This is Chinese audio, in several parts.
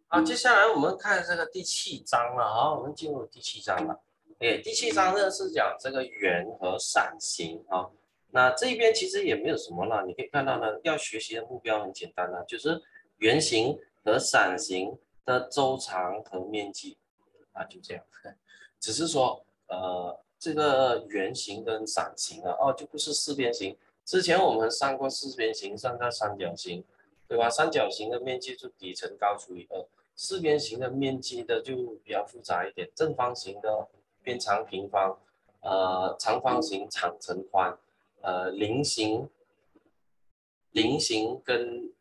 好，接下来我们看这个第7章了。好，我们进入第7章了。第7章呢是讲这个圆和伞形啊。那这边其实也没有什么了，你可以看到呢，要学习的目标很简单呢，就是圆形和伞形的周长和面积啊，就这样。只是说这个圆形跟伞形啊，就不是四边形。之前我们上过四边形，上过三角形，对吧？三角形的面积就底乘高除以2。四边形的面积的就比较复杂一点，正方形的边长平方，长方形长乘宽，菱形跟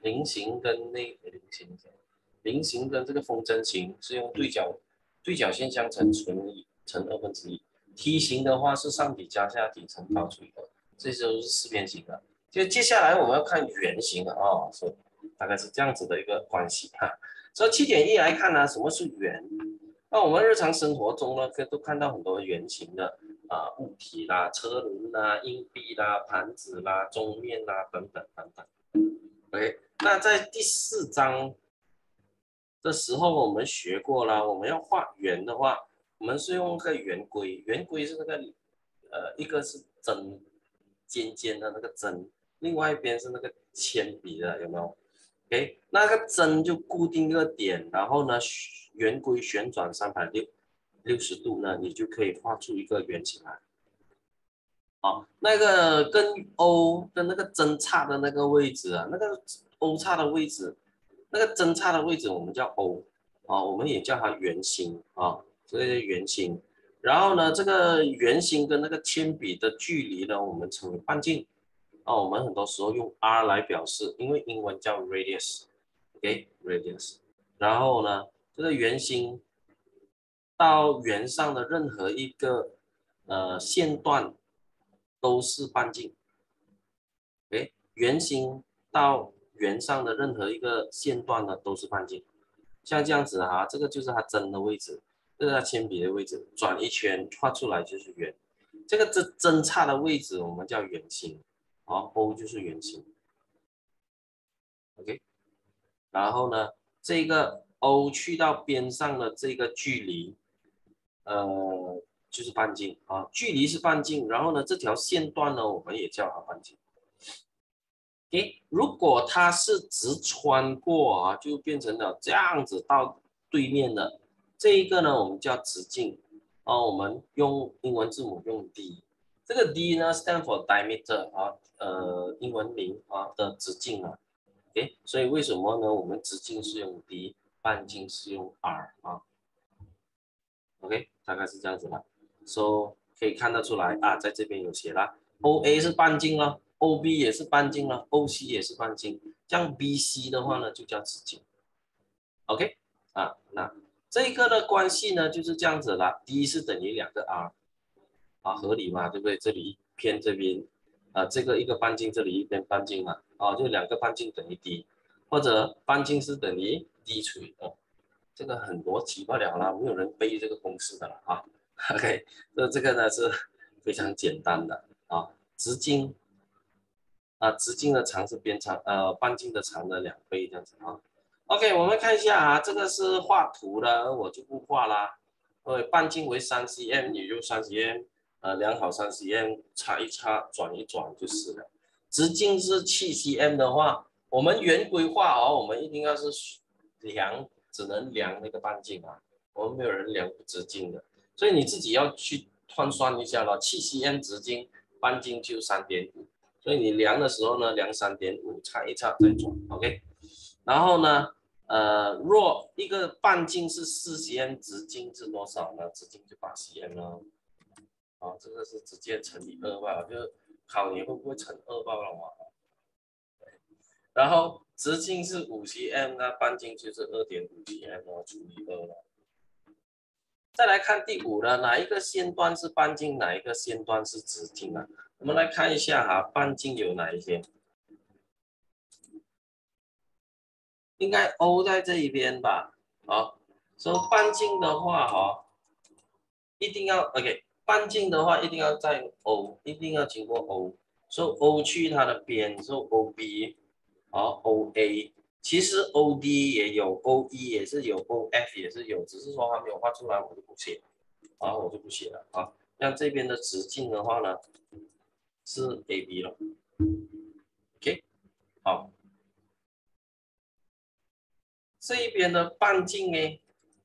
菱形跟这个风筝形是用对角线相乘乘1/2，梯形的话是上底加下底乘高除以2，这些都是四边形的。就接下来我们要看圆形的所以大概是这样子的一个关系哈。所以7.1来看呢，什么是圆？那我们日常生活中呢，都看到很多圆形的物体啦、车轮啦、硬币啦、盘子啦、钟面啦等等等等。OK， 那在第4章的时候我们学过了，我们要画圆的话，我们是用个圆规，圆规是那个一个是针尖尖的那个针，另外一边是那个铅笔的，有没有？ OK， 那个针就固定一个点，然后呢，圆规旋转360度呢，你就可以画出一个圆形来。好，那个跟 O 跟那个针插的那个位置啊，那个 O 插的位置，那个针插的位置我们叫 O 我们也叫它圆心这个圆心。然后呢，这个圆心跟那个铅笔的距离呢，我们称为半径。我们很多时候用 R 来表示，因为英文叫 radius，OK，radius。然后呢，这个圆心到圆上的任何一个线段都是半径，OK，圆心到圆上的任何一个线段呢都是半径。像这样子这个就是它针的位置，这是它铅笔的位置，转一圈画出来就是圆。这个针插的位置我们叫圆心，O 就是圆心 ，OK。然后呢，这个 O 去到边上的这个距离，就是半径距离是半径。然后呢，这条线段呢，我们也叫它半径。如果它是直穿过就变成了这样子到对面的这一个呢，我们叫直径我们用英文字母用 D， 这个 D 呢 stand for diameter 英文名的直径所以为什么呢？我们直径是用 D， 半径是用 R OK， 大概是这样子啦。So 可以看得出来在这边有写啦 ，OA 是半径了 ，OB 也是半径了 ，OC 也是半径，像 BC 的话呢就叫直径。OK， 那这个的关系呢就是这样子啦 ，D 是等于2个 R，合理嘛，对不对？这里一偏这边这个一个半径，这里一边半径嘛，就2个半径等于 D， 或者半径是等于 D 除以2。这个很逻辑不了啦，没有人背这个公式的了OK， 这个呢是非常简单的直径直径的长是半径的长的2倍这样子OK， 我们看一下这个是画图的，我就不画啦。半径为3cm， 也就3cm，量好3cm， 插一插，转一转就是了。直径是7cm 的话，我们圆规划我们一定要是只能量那个半径我们没有人量直径的，所以你自己要去换算一下了。7cm 直径，半径就3.5，所以你量的时候呢，量3.5，插一插再转 ，OK。然后呢，若一个半径是4cm， 直径是多少呢？直径就8cm了。这个是直接乘以2吧，就是考你会不会乘2罢了嘛。然后直径是5cm， 那半径就是2.5cm除以2了。再来看第5的，哪一个线段是半径，哪一个线段是直径我们来看一下半径有哪一些？应该 O 在这一边吧？所以半径的话一定要 OK， 半径的话一定要在 O， 一定要经过 O， 所以 O 去它的边，所以 OB OA 其实 OD 也有，OE 也是有，OF 也是有，只是说它没有画出来，我就不写，然后我就不写了啊。像这边的直径的话呢，是 AB 了，OK， 好，这一边的半径呢，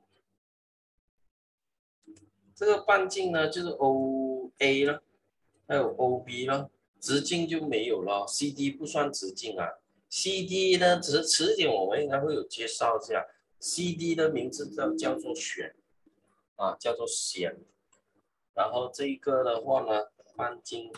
这个半径呢就是 OA 了，还有 OB 了，直径就没有了，CD 不算直径啊。CD 呢，只是迟点我们应该会有介绍一下，CD 的名字叫做选啊，叫做选。然后这个的话呢，半径，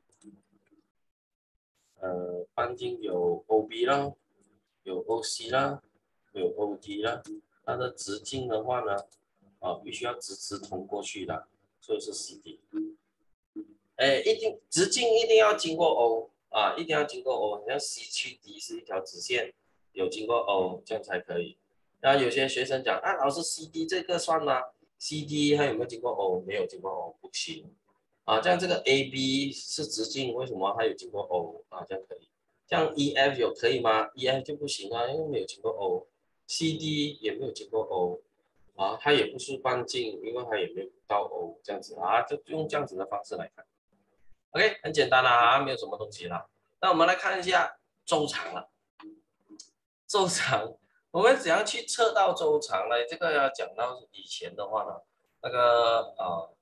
半径有 OB 啦，有 OC 啦，有 OD 啦。它的直径的话呢，必须要直通过去的，所以是 CD。哎，直径一定要经过 O 啊，一定要经过 O，像 C 去 D 是一条直线，有经过 O 这样才可以。然后有些学生讲啊，老师 CD 这个算吗？CD 它有没有经过 O？没有经过 O，不行。啊，这样这个 AB 是直径，为什么它有经过 O 啊？这样可以。这样 EF 有可以吗？EF 就不行啊，因为没有经过 O。CD 也没有经过 O，啊，它也不是半径，因为它也没有到 O 这样子啊，就用这样子的方式来看。OK，很简单啦，没有什么东西啦。那我们来看一下周长了。周长，我们怎样去测到周长呢？这个要讲到以前的话呢，那个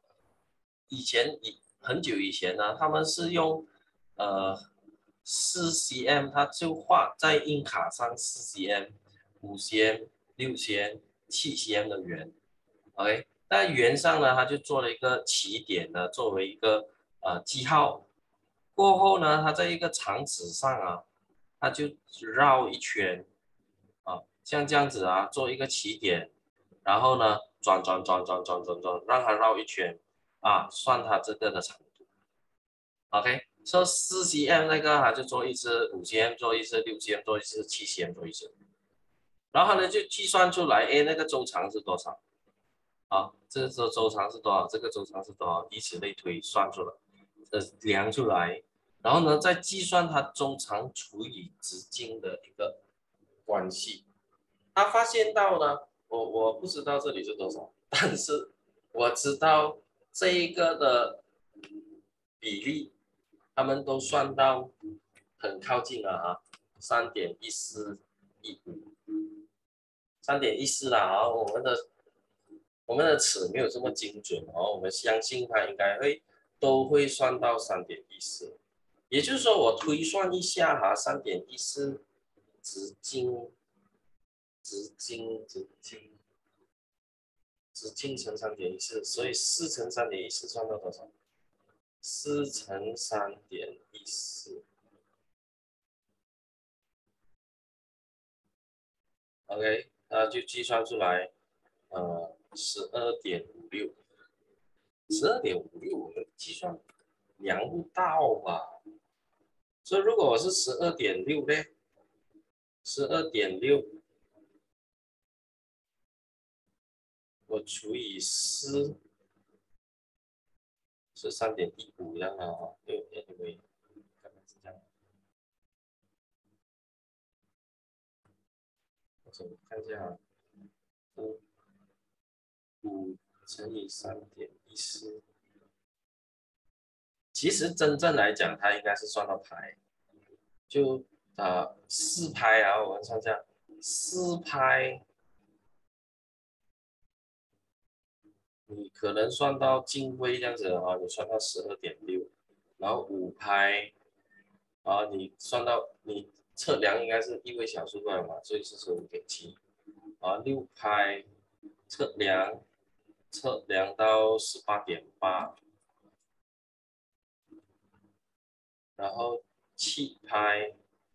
很久以前呢，他们是用4cm，它就画在硬卡上4cm、5cm、6cm、7cm 的圆。OK，那圆上呢，它就做了一个起点呢，作为一个记号。过后呢，它在一个长纸上啊，它就绕一圈啊，像这样子啊，做一个起点，然后呢，转，让它绕一圈啊，算它这个的长度。OK，说4cm 那个它就做一次，5cm 做一次，6cm 做一次，7cm 做一次，然后呢就计算出来，哎，那个周长是多少？啊，这个周长是多少？这个周长是多少？以此类推，算出来，量出来，然后呢，再计算它周长除以直径的一个关系。他发现到呢，我不知道这里是多少，但是我知道这一个的比例，他们都算到很靠近了啊，3.1415，3.14啦啊，我们的尺没有这么精准哦，我们相信它应该都会算到3.14，也就是说我推算一下哈，3.14直径直径乘3.14，所以4乘3.14算到多少？4乘3.14 ，OK，那就计算出来，12.56，12.56，我们计算量不到吧？所以如果我是12.6呢，12.6我除以4是3.15这样啊，对，anyway，可能是这样。我看一下啊，5乘以3.14，其实真正来讲，它应该是算到拍，就4拍啊，我们算一下，4拍你可能算到进位这样子啊，你算到12.6，然后5拍啊，你算到你测量应该是一位小数块嘛，所以是15.7啊，6拍测量到18.8，然后7拍，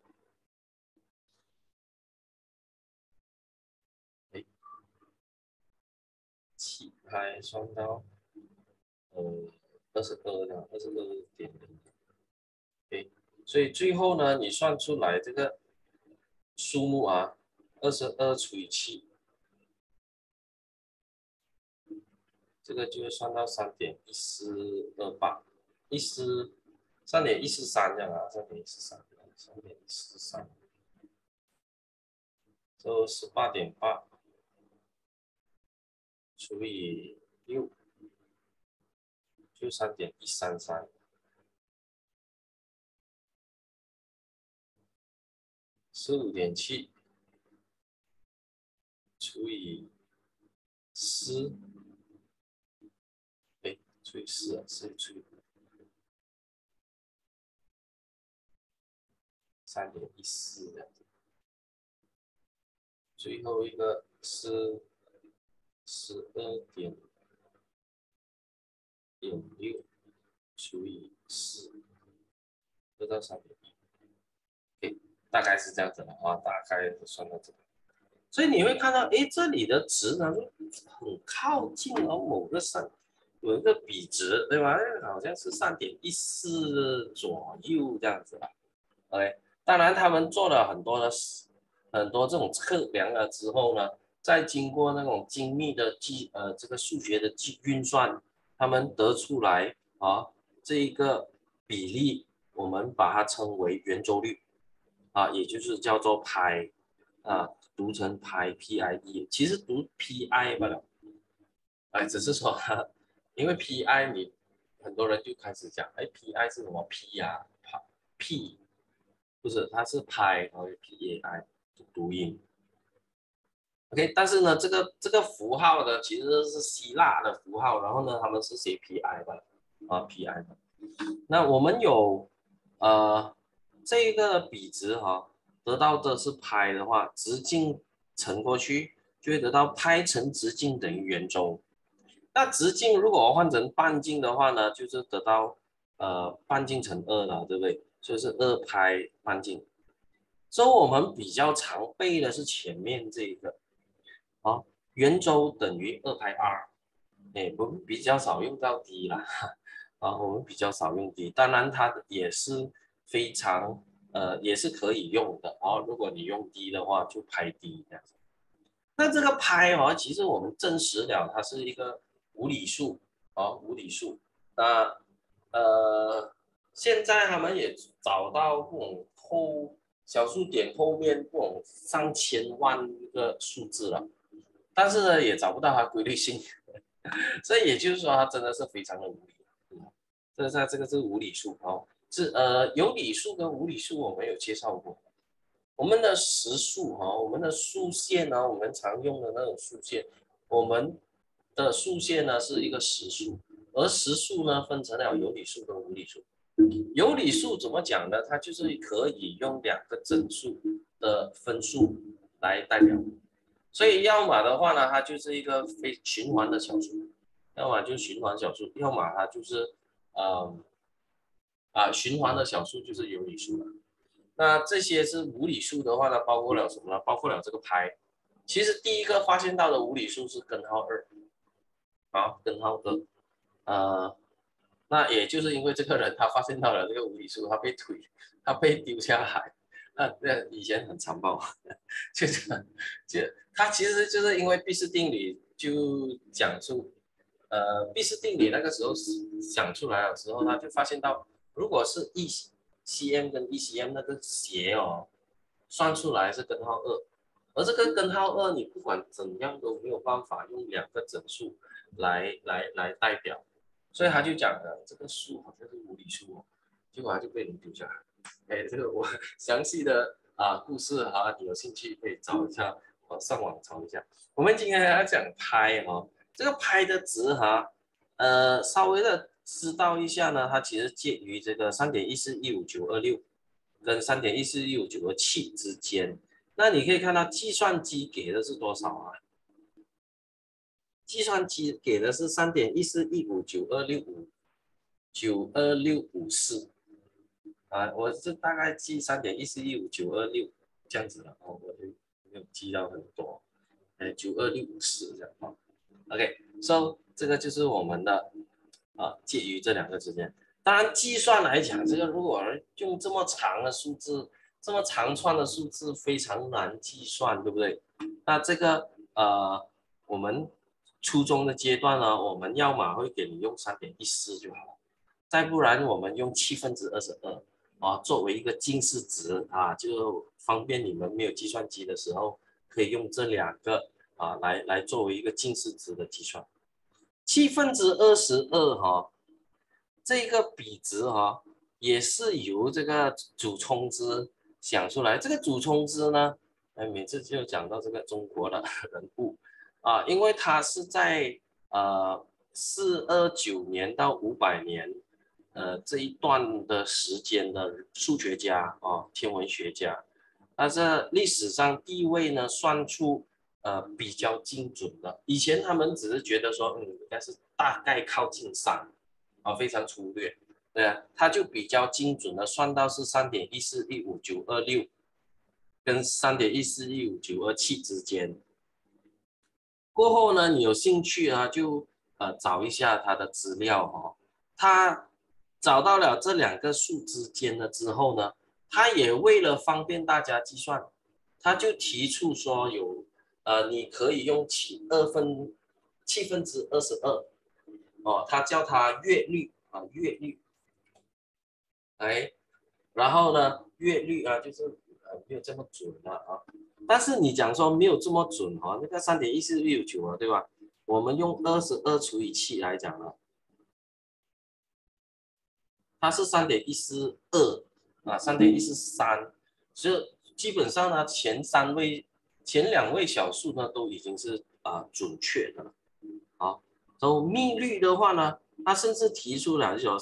哎，7拍算到22.0，对，所以最后呢，你算出来这个数目啊，22除以7，这个就会算到3.1428，3.143这样啊，3.143，3.143。 就18.8除以6，就3.133。15.7除以4，哎，除以4啊，4除以3.14这样子。最后一个是12.6除以4，得到3.1。OK，大概是这样子的啊，大概算到这个。所以你会看到，哎，这里的值呢很靠近了某个有一个比值，对吧？好像是3.14左右这样子吧。OK，当然他们做了很多这种测量了之后呢，再经过那种精密的这个数学的运算，他们得出来啊这一个比例，我们把它称为圆周率啊，也就是叫做派啊，读成派 PIE，其实读 PI 罢了。哎，只是说，因为 PI 很多人就开始讲，哎，PI 是什么 P 呀、P 不是，它是拍，然后 PAI 读音。OK，但是呢，这个符号呢其实是希腊的符号，然后呢，他们是写 PI 的啊 PI 的。那我们有这个比值哈、得到的是拍的话，直径乘过去就会得到拍乘直径等于圆周。那直径如果换成半径的话呢，就是得到半径乘2了，对不对？所以是2拍半径。所以我们比较常背的是前面这个啊，圆周等于2派 r， 哎，我们比较少用到 d 啦，啊，我们比较少用 d， 当然它也是非常也是可以用的啊，如果你用 d 的话就拍 d 这样子。那这个拍哦，其实我们证实了它是一个无理数啊，无理数。那现在他们也找到这种小数点后面这种上千万个数字了，但是呢也找不到它规律性，所以也就是说它真的是非常的无理。这个是无理数哦，有理数跟无理数我们有介绍过。我们的实数哈，我们的数线呢，我们常用的那种数线，我们的数线呢是一个实数，而实数呢分成了有理数跟无理数。有理数怎么讲呢？它就是可以用2个整数的分数来代表，所以要么的话呢，它就是一个非循环的小数，要么就是循环小数，要么它就是循环的小数就是有理数了。那这些是无理数的话呢，包括了什么呢？包括了这个派。其实第一个发现到的无理数是根号2，啊，根号2，那也就是因为这个人他发现到了这个无理数，他被丢下海，那以前很残暴，就是就他其实就是因为毕氏定理就讲出，毕氏定理那个时候想出来的时候，他就发现到，如果是 ECM 跟 ECM 那个斜哦，算出来是根号2，而这个根号2你不管怎样都没有办法用2个整数来代表。所以他就讲了，这个数好像是无理数哦，结果他就被人丢下来。哎，这个我详细的故事哈，你有兴趣可以找一下，上网找一下。我们今天要讲拍哈，这个拍的值哈，稍微的知道一下呢，它其实介于这个3.1415926跟3.1415927之间。那你可以看到计算机给的是多少啊？计算机给的是3.1415926592654啊，我是大概记3.1415926这样子的哦，我就没有记到很多，92654这样哦。OK，so 这个就是我们的介于这2个之间。当然计算来讲，这个如果用这么长的数字，这么长串的数字非常难计算，对不对？那这个我们初中的阶段呢，我们要么会给你用3.14就好了，再不然我们用22/7作为一个近似值啊，就方便你们没有计算机的时候可以用这两个来作为一个近似值的计算。7分之22哈，这个比值哈也是由这个主冲之想出来。这个主冲之呢，每次就讲到这个中国的人物因为他是在429年到500年这一段的时间的数学家天文学家，但是历史上地位呢算出比较精准的。以前他们只是觉得说应该是大概靠近3非常粗略，对啊，他就比较精准的算到是3.1415926跟3.1415927之间。过后呢，你有兴趣啊，就找一下他的资料他找到了这两个数之间了之后呢，他也为了方便大家计算，他就提出说你可以用7分之22他叫它月率月率，然后呢月率就是没有这么准了但是你讲说没有这么准那个3.14159对吧？我们用22除以7来讲呢，它是3.1423.143，所以基本上呢前2位小数呢都已经是准确的了所以幂律的话呢，它甚至提出了就有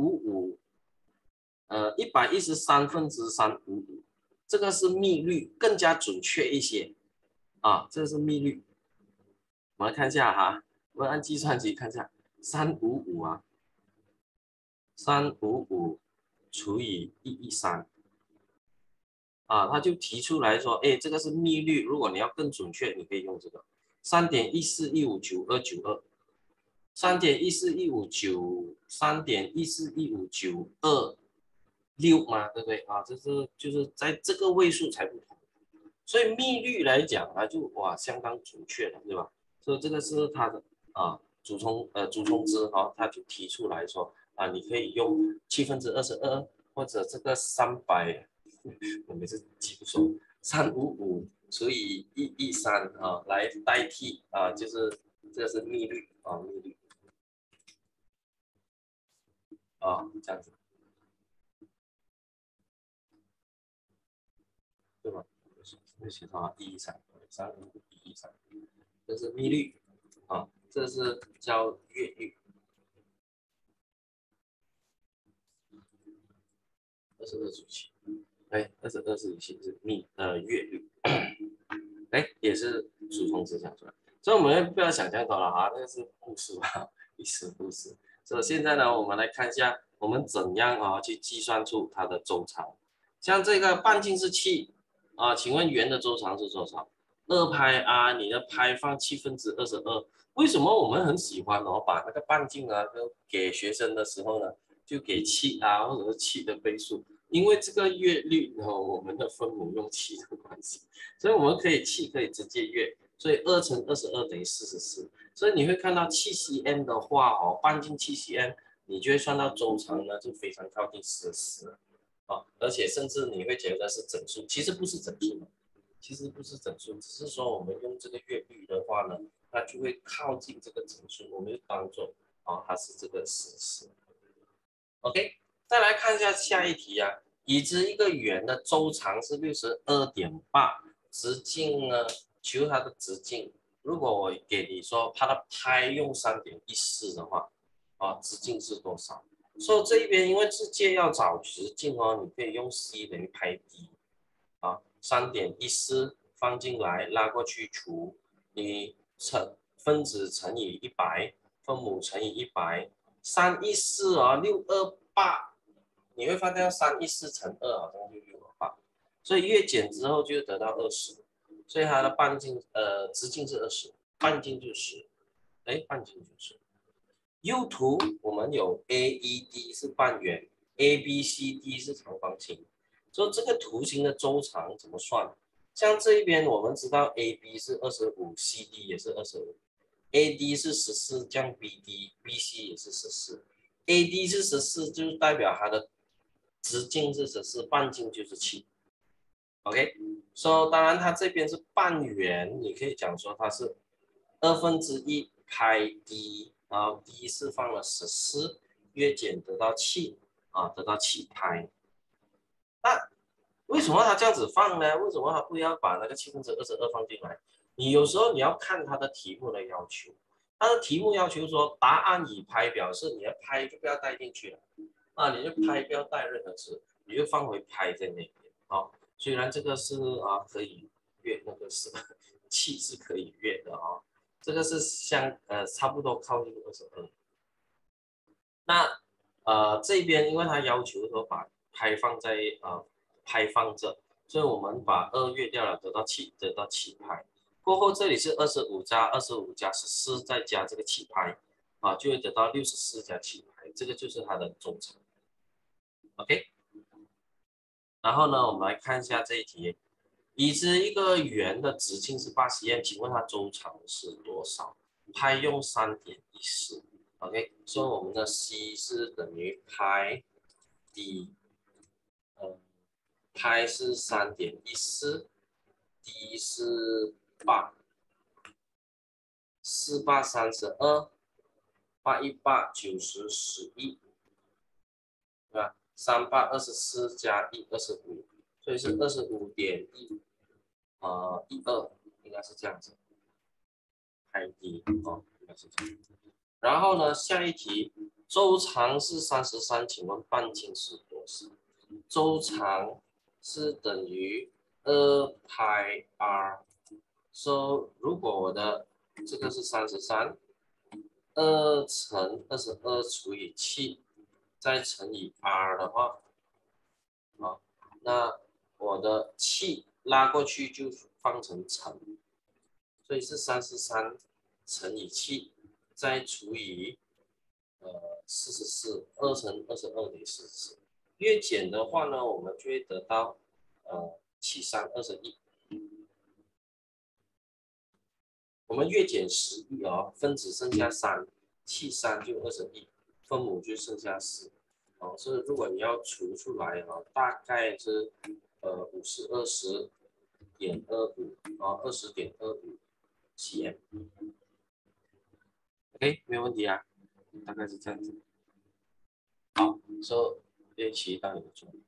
355113分之355，这个是幂律更加准确一些这个是幂律。我们看一下我们按计算机看一下355除以113他就提出来说，这个是幂律，如果你要更准确，你可以用这个3.1415992，3.14159嘛，对不对这是就是在这个位数才不同，所以幂律来讲就相当准确了，对吧？所以这个是它的主冲之他就提出来说你可以用7分之22或者这个300，我每次记不住355除以113来代替就是这个是幂律幂律这样子，对吧？就写到113，355这是幂律这是叫月律。22除7，22除7是月律，也是主从值想出来，所以我们不要想象多了那个是故事历史故事。所以现在呢，我们来看一下我们怎样去计算出它的周长。像这个半径是7请问圆的周长是多少？2派你的派放7分之22，为什么我们很喜欢把那个半径都给学生的时候呢，就给7或者是7的倍数？因为这个月律我们的分母用7的关系，所以我们可以7可以直接约，所以2乘22等于44。所以你会看到7cm 的话半径7cm，你就会算到周长呢就非常靠近44而且甚至你会觉得是整数，其实不是整数，只是说我们用这个月律的话呢，它就会靠近这个整数，我们就当做它是这个44。OK， 再来看一下下一题已知一个圆的周长是62.8，直径呢，求它的直径。如果我给你说它的派用3.14的话直径是多少？所以这一边因为直接要找直径你可以用 c 等于派 d3.14放进来拉过去除，你分子乘以100，分母乘以100，314628，你会发现314乘2好像就628，所以越减之后就得到20，所以它的直径是20，半径就是半径就是。右图我们有 AED 是半圆 ，ABCD 是长方形，所以这个图形的周长怎么算？像这一边我们知道 AB 是25，CD 也是25，AD 是14，降 BD，BC 也是14，AD 是14，就是代表它的直径是14，半径就是7。 OK，so 当然它这边是半圆，你可以讲说它是1/2派 d， 然后 d 是放了14，约减得到7啊，得到7派。那为什么它这样子放呢？为什么它不要把那个22/7放进来？你有时候你要看它的题目的要求，它的题目要求说答案以拍表示，你的拍就不要带进去了啊，你就拍不要带任何词，你就放回拍在那边啊。虽然这个是可以阅，那个是气是可以阅的啊，这个是差不多靠近22。那这边因为它要求说把拍放在拍放着，所以我们把2约掉了，得到7拍。过后这里是25+14再加这个7拍啊，就会得到64+7拍，这个就是它的总长。OK， 然后呢，我们来看一下这一题，已知一个圆的直径是80m，请问它周长是多少？派用3.14。OK， 所以我们的 C 是等于派 D， 派是3.14，D 是8，4832，81890，11，对吧？3824+1，25，所以是25.1，12，应该是这样子。派 D 哦，应该是这样。然后呢，下一题，周长是33，请问半径是多少？周长是等于2派 r，so 如果我的这个是33，2乘22除以7，再乘以 r 的话，那我的7拉过去就放成乘，所以是33乘以7，再除以44，2乘22等于44。约减的话呢，我们就会得到7321。我们约减11哦，分子剩下3，73就21，分母就剩下4。哦，所以如果你要除出来大概是5020.25啊，20.25 cm。OK， 没有问题啊，大概是这样子。好，所以练习到你的重点。